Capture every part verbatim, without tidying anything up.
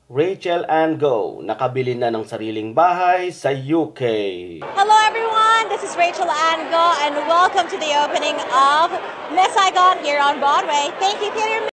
Rachel Ann Go, nakabili na ng sariling bahay sa U K. Hello everyone, this is Rachel Ann Go and welcome to the opening of Miss Saigon here on Broadway. Thank you, Theater.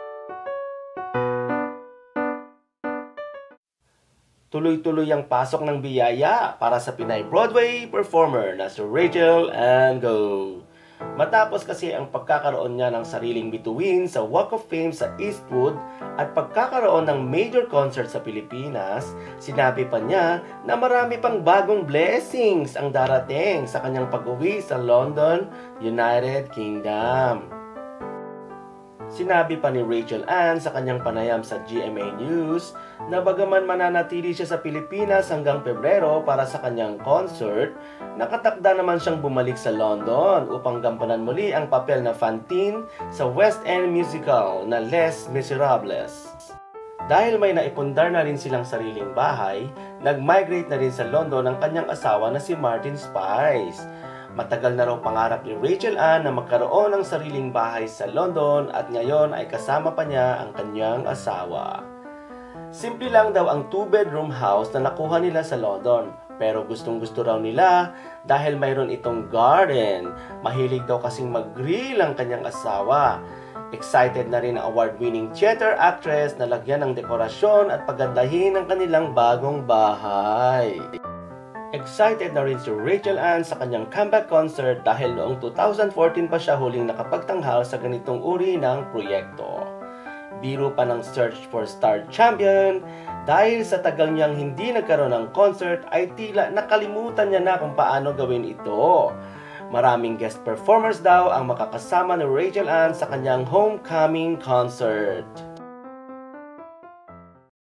Tuloy-tuloy ang pasok ng biyaya para sa Pinay Broadway performer na si Rachel Ann Go. Matapos kasi ang pagkakaroon niya ng sariling bituin sa Walk of Fame sa Eastwood at pagkakaroon ng major concert sa Pilipinas, sinabi pa niya na marami pang bagong blessings ang darating sa kanyang pag-uwi sa London, United Kingdom. Sinabi pa ni Rachel Ann sa kanyang panayam sa G M A News na bagaman mananatili siya sa Pilipinas hanggang Pebrero para sa kanyang concert, nakatakda naman siyang bumalik sa London upang gampanan muli ang papel na Fantine sa West End musical na Les Miserables. Dahil may naipundar na rin silang sariling bahay, nag-migrate na rin sa London ang kanyang asawa na si Martin Spice. Matagal na raw pangarap ni Rachel Ann na magkaroon ng sariling bahay sa London at ngayon ay kasama pa niya ang kanyang asawa. Simple lang daw ang two-bedroom house na nakuha nila sa London, pero gustong-gusto raw nila dahil mayroon itong garden. Mahilig daw kasing mag-grill ang kanyang asawa. Excited na rin ang award-winning theater actress na lagyan ng dekorasyon at pagandahin ang kanilang bagong bahay. Excited na rin si Rachel Ann sa kanyang comeback concert dahil noong two thousand fourteen pa siya huling nakapagtanghal sa ganitong uri ng proyekto. Biro pa ng Search for Star Champion, dahil sa tagal niyang hindi nagkaroon ng concert ay tila nakalimutan niya na kung paano gawin ito. Maraming guest performers daw ang makakasama ni Rachel Ann sa kanyang homecoming concert.